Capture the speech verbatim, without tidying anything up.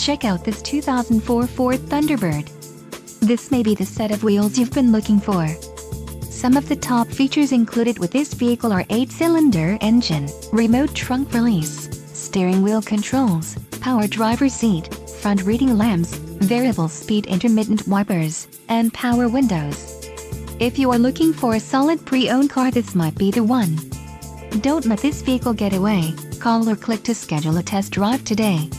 check out this two thousand four Ford Thunderbird. This may be the set of wheels you've been looking for. Some of the top features included with this vehicle are eight cylinder engine, remote trunk release, steering wheel controls, power driver seat, front reading lamps, variable speed intermittent wipers, and power windows. If you are looking for a solid pre-owned car, this might be the one. Don't let this vehicle get away. Call or click to schedule a test drive today.